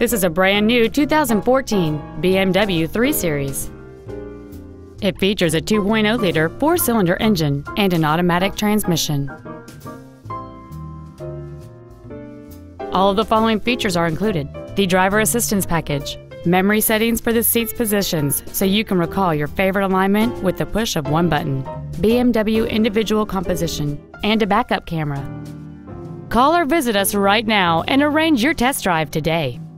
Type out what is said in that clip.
This is a brand new 2014 BMW 3 Series. It features a 2.0-liter four-cylinder engine and an automatic transmission. All of the following features are included: the driver assistance package, memory settings for the seat's positions so you can recall your favorite alignment with the push of one button, BMW individual composition, and a backup camera. Call or visit us right now and arrange your test drive today.